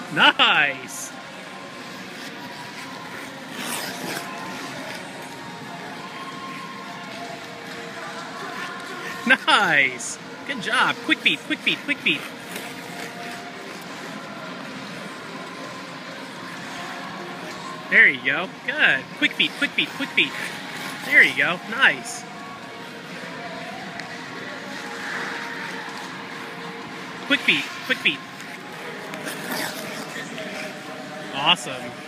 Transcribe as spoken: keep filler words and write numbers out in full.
Nice. Nice. Good job. Quick feet, quick feet, quick feet. There you go. Good. Quick feet, quick feet, quick feet. There you go. Nice. Quick feet, quick feet. Awesome.